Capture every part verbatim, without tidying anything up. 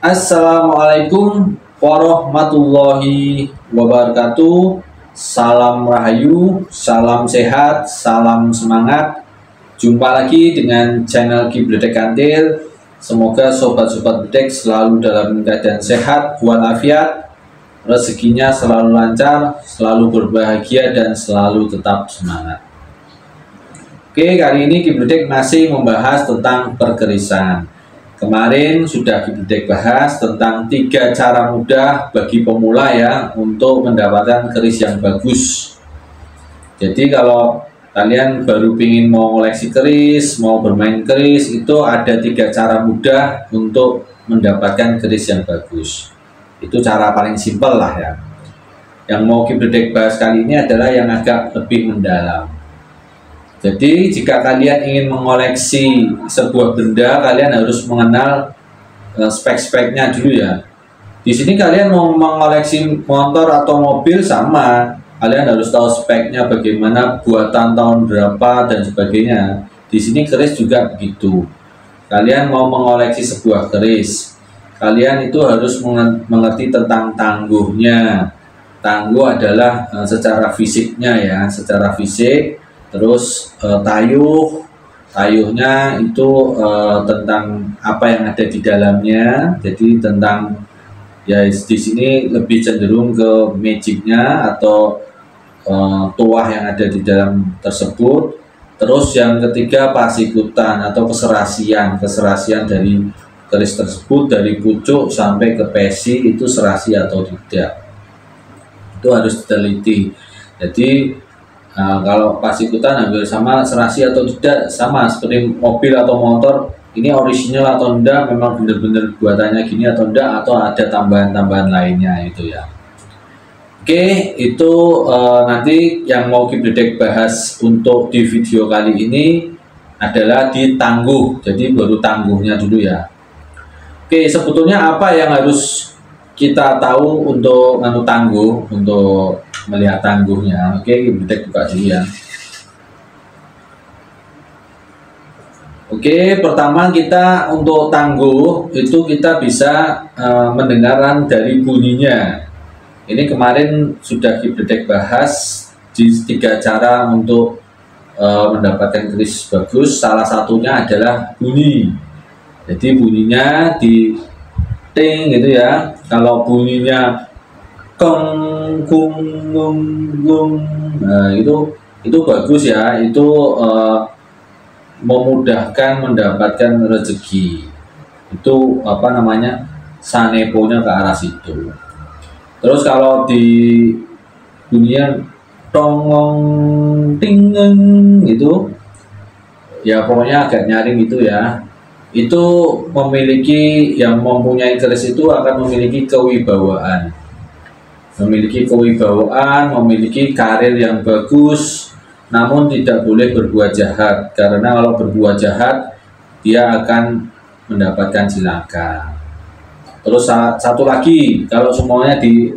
Assalamualaikum warahmatullahi wabarakatuh. Salam rahayu, salam sehat, salam semangat. Jumpa lagi dengan channel Kibledek Kantil. Semoga sobat-sobat bedek selalu dalam keadaan sehat walafiat, rezekinya selalu lancar, selalu berbahagia, dan selalu tetap semangat. Oke, kali ini Kibledek masih membahas tentang perkerisan. Kemarin sudah Kibledek bahas tentang tiga cara mudah bagi pemula ya untuk mendapatkan keris yang bagus. Jadi kalau kalian baru ingin mau koleksi keris, mau bermain keris, itu ada tiga cara mudah untuk mendapatkan keris yang bagus. Itu cara paling simpel lah ya. Yang mau Kibledek bahas kali ini adalah yang agak lebih mendalam. Jadi jika kalian ingin mengoleksi sebuah benda, kalian harus mengenal uh, spek-speknya dulu ya. Di sini kalian mau mengoleksi motor atau mobil sama, kalian harus tahu speknya bagaimana, buatan tahun berapa dan sebagainya. Di sini keris juga begitu. Kalian mau mengoleksi sebuah keris, kalian itu harus mengerti tentang tangguhnya. Tangguh adalah uh, secara fisiknya ya, secara fisik. Terus e, tayuh, tayuhnya itu e, tentang apa yang ada di dalamnya. Jadi tentang ya di sini lebih cenderung ke magicnya atau e, tuah yang ada di dalam tersebut. Terus yang ketiga pasikutan atau keserasian, keserasian dari keris tersebut dari pucuk sampai ke pesi itu serasi atau tidak. Itu harus diteliti. Jadi Nah, kalau pasikutan hampir sama, serasi atau tidak sama seperti mobil atau motor, ini original atau enggak, memang benar-benar buatannya gini atau enggak, atau ada tambahan-tambahan lainnya itu ya. Oke, itu uh, nanti yang mau Kibledek bahas untuk di video kali ini adalah di tangguh. Jadi baru tangguhnya dulu ya. Oke, sebetulnya apa yang harus kita tahu untuk nganu tangguh, untuk melihat tangguhnya. Oke, Kibledek buka dulu ya. Oke, pertama kita untuk tangguh itu kita bisa uh, mendengarkan dari bunyinya. Ini kemarin sudah Kibledek bahas di tiga cara untuk uh, mendapatkan keris bagus. Salah satunya adalah bunyi. Jadi bunyinya di ting gitu ya. Kalau bunyinya kong kung gung gung, nah itu itu bagus ya, itu uh, memudahkan mendapatkan rezeki. Itu apa namanya, saneponya ke arah situ. Terus kalau di bunyinya tongong tingeng gitu ya, pokoknya agak nyaring gitu ya, itu memiliki, yang mempunyai keris itu akan memiliki kewibawaan, memiliki kewibawaan, memiliki karir yang bagus, namun tidak boleh berbuat jahat, karena kalau berbuat jahat dia akan mendapatkan cilaka. Terus satu lagi, kalau semuanya di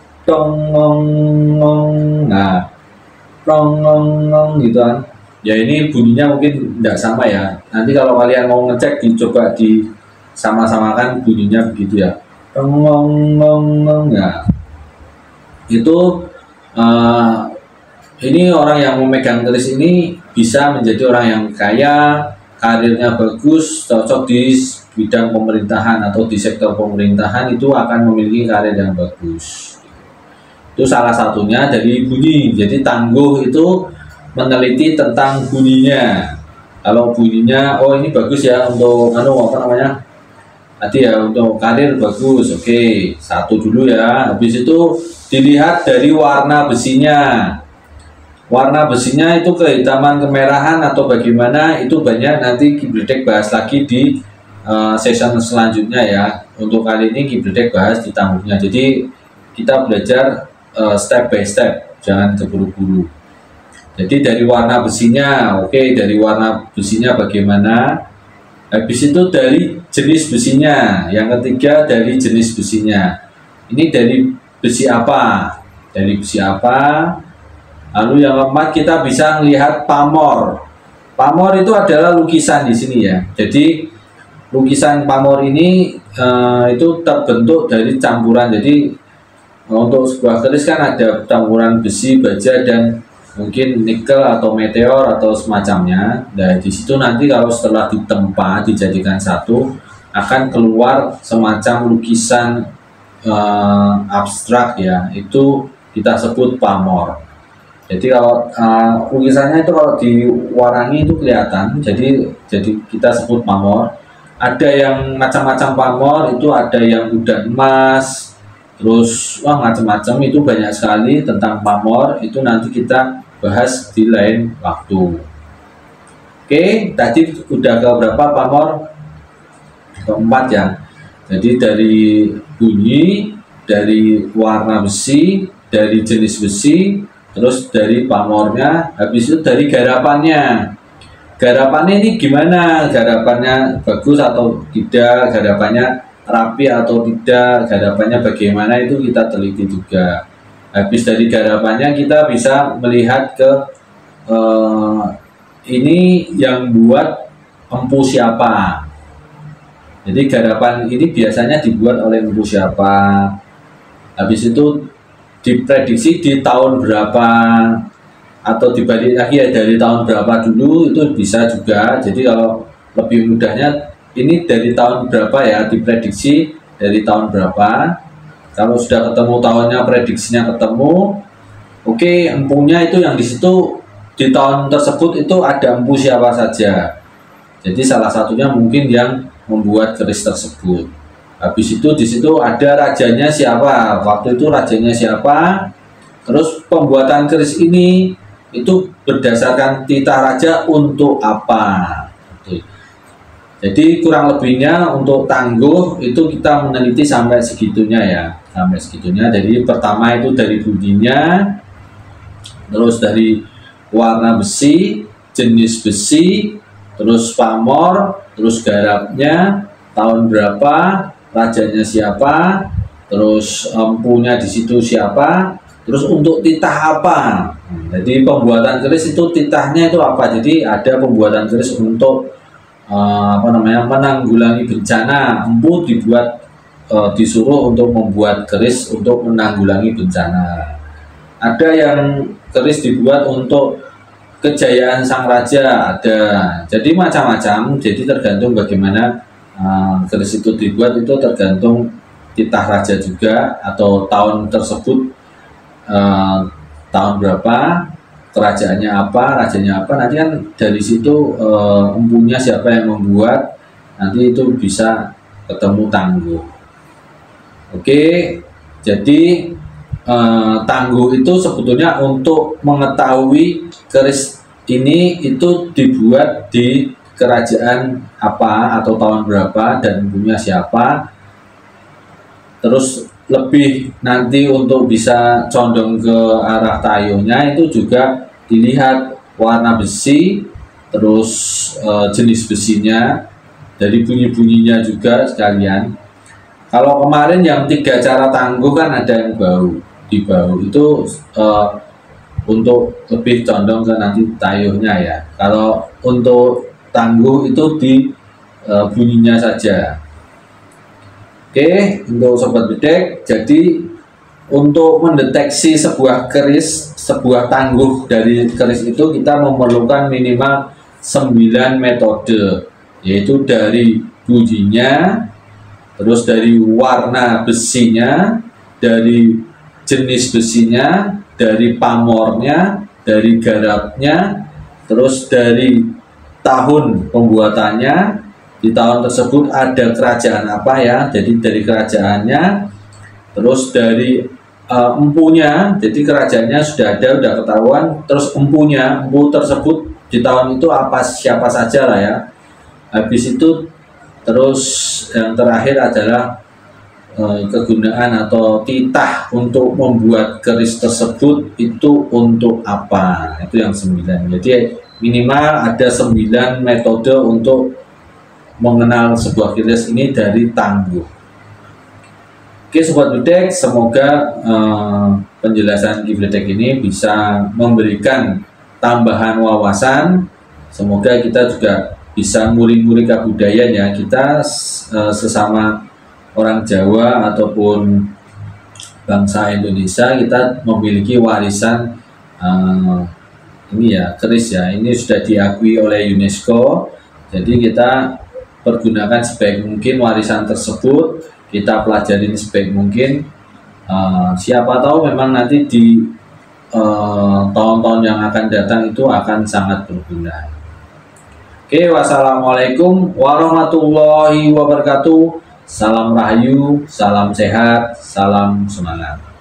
tongong, nah tongong gitu kan, ya ini bunyinya mungkin tidak sama ya. Nanti kalau kalian mau ngecek, dicoba di sama-samakan bunyinya begitu ya, tongong, nah itu uh, ini orang yang memegang keris ini bisa menjadi orang yang kaya, karirnya bagus, cocok di bidang pemerintahan atau di sektor pemerintahan, itu akan memiliki karir yang bagus. Itu salah satunya dari bunyi. Jadi tangguh itu meneliti tentang bunyinya. Kalau bunyinya, oh ini bagus ya untuk anu apa namanya tadi ya, untuk karir bagus, oke, satu dulu ya. Habis itu dilihat dari warna besinya. Warna besinya itu kehitaman, kemerahan atau bagaimana, itu banyak nanti Kibledek bahas lagi di uh, season selanjutnya ya. Untuk kali ini Kibledek bahas di tangguhnya. Jadi kita belajar uh, step by step, jangan terburu-buru. Jadi dari warna besinya, oke, dari warna besinya bagaimana. Habis itu dari jenis besinya. Yang ketiga dari jenis besinya. Ini dari besi apa? Dari besi apa? Lalu yang keempat kita bisa melihat pamor. Pamor itu adalah lukisan di sini ya. Jadi lukisan pamor ini uh, itu terbentuk dari campuran. Jadi untuk sebuah keris kan ada campuran besi, baja, dan mungkin nikel atau meteor atau semacamnya. Nah, di situ nanti kalau setelah ditempa dijadikan satu akan keluar semacam lukisan uh, abstrak ya. Itu kita sebut pamor. Jadi kalau uh, lukisannya itu kalau diwarangi itu kelihatan. Jadi jadi kita sebut pamor. Ada yang macam-macam pamor, itu ada yang udan emas, terus wah macam-macam, itu banyak sekali tentang pamor. Itu nanti kita bahas di lain waktu. Oke, tadi udah ke berapa pamor? Keempat ya. Jadi dari bunyi, dari warna besi, dari jenis besi, terus dari pamornya, habis itu dari garapannya. Garapannya ini gimana? Garapannya bagus atau tidak? Garapannya rapi atau tidak? Garapannya bagaimana? Itu kita teliti juga. Habis dari garapannya kita bisa melihat ke eh, ini yang buat empu siapa. Jadi garapan ini biasanya dibuat oleh empu siapa. Habis itu diprediksi di tahun berapa, atau dibalik lagi ya dari tahun berapa dulu, itu bisa juga. Jadi kalau lebih mudahnya ini dari tahun berapa ya, diprediksi dari tahun berapa. Kalau sudah ketemu tahunnya, prediksinya ketemu, oke, empunya itu yang di situ di tahun tersebut itu ada empu siapa saja. Jadi salah satunya mungkin yang membuat keris tersebut. Habis itu di situ ada rajanya siapa, waktu itu rajanya siapa. Terus pembuatan keris ini itu berdasarkan titah raja untuk apa. Jadi kurang lebihnya untuk tangguh itu kita meneliti sampai segitunya ya, sampai segitunya. Jadi pertama itu dari bunyinya, terus dari warna besi, jenis besi, terus pamor, terus garapnya, tahun berapa, rajanya siapa, terus empunya di situ siapa, terus untuk titah apa. Jadi pembuatan keris itu titahnya itu apa? Jadi ada pembuatan keris untuk uh, apa namanya menanggulangi bencana. Empu dibuat uh, disuruh untuk membuat keris untuk menanggulangi bencana. Ada yang keris dibuat untuk kejayaan sang raja, ada. Jadi macam-macam. Jadi tergantung bagaimana uh, keris itu dibuat, itu tergantung titah raja juga atau tahun tersebut. Uh, tahun berapa, kerajaannya apa, rajanya apa, nanti kan dari situ uh, empunya siapa yang membuat, nanti itu bisa ketemu tangguh. Oke, jadi uh, tangguh itu sebetulnya untuk mengetahui keris ini itu dibuat di kerajaan apa atau tahun berapa dan empunya siapa. Terus lebih nanti untuk bisa condong ke arah tayunya itu juga dilihat warna besi, terus e, jenis besinya, dari bunyi-bunyinya juga sekalian. Kalau kemarin yang tiga cara tangguh kan ada yang bau, di bau itu e, untuk lebih condong ke nanti tayunya ya. Kalau untuk tangguh itu di e, bunyinya saja. Oke, untuk sobat bedek, jadi untuk mendeteksi sebuah keris, sebuah tangguh dari keris itu kita memerlukan minimal sembilan metode, yaitu dari bunyinya, terus dari warna besinya, dari jenis besinya, dari pamornya, dari garapnya, terus dari tahun pembuatannya. Di tahun tersebut ada kerajaan apa ya, jadi dari kerajaannya, terus dari uh, empunya, jadi kerajaannya sudah ada, sudah ketahuan, terus empunya, empu tersebut di tahun itu apa, siapa saja lah ya. Habis itu terus yang terakhir adalah uh, kegunaan atau titah untuk membuat keris tersebut itu untuk apa, itu yang sembilan. Jadi minimal ada sembilan metode untuk mengenal sebuah keris ini dari tangguh. Oke sobat bedek, semoga eh, penjelasan Kibletek ini bisa memberikan tambahan wawasan. Semoga kita juga bisa muri-muri kebudayaan ya. Kita uh, sesama orang Jawa ataupun bangsa Indonesia, kita memiliki warisan uh, ini ya, keris ya. Ini sudah diakui oleh UNESCO. Jadi kita pergunakan sebaik mungkin warisan tersebut, kita pelajarin sebaik mungkin. Uh, siapa tahu memang nanti di tahun-tahun uh, yang akan datang itu akan sangat berguna. Oke, wassalamualaikum warahmatullahi wabarakatuh. Salam rahayu, salam sehat, salam semangat.